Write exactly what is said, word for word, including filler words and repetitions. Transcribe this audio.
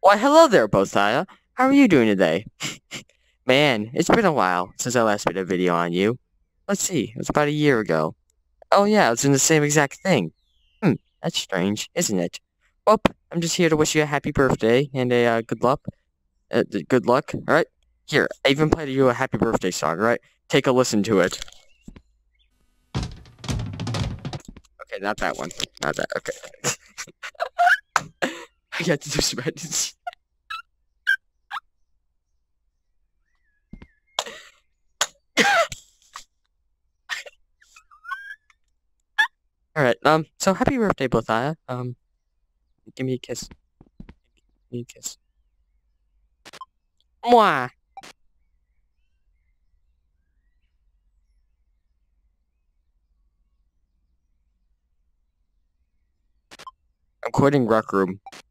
Why, hello there, Boethiah. How are you doing today? Man, it's been a while since I last made a video on you. Let's see, it was about a year ago. Oh yeah, it's in the same exact thing. Hmm, that's strange, isn't it? Well, I'm just here to wish you a happy birthday and a uh, good luck. Uh, good luck, alright? Here, I even played you a happy birthday song, alright? Take a listen to it. Okay, not that one. Not that, okay. I got to do some edits. Alright, um, so happy birthday, Boethiah. Um, give me a kiss. Give me a kiss. Mwah! I'm quitting Rec Room.